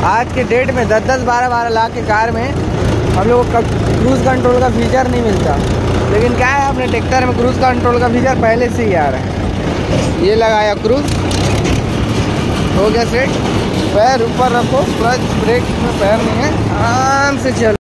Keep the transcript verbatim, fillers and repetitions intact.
आज के डेट में दस दस बारह बारह लाख के कार में हम लोग को क्रूज़ कंट्रोल का फीचर नहीं मिलता, लेकिन क्या है अपने ट्रैक्टर में क्रूज़ कंट्रोल का फीचर पहले से ही आ रहा है। ये लगाया क्रूज़, हो गया सेट। पैर ऊपर रखो, क्लच ब्रेक में पैर नहीं है, आराम से चलो।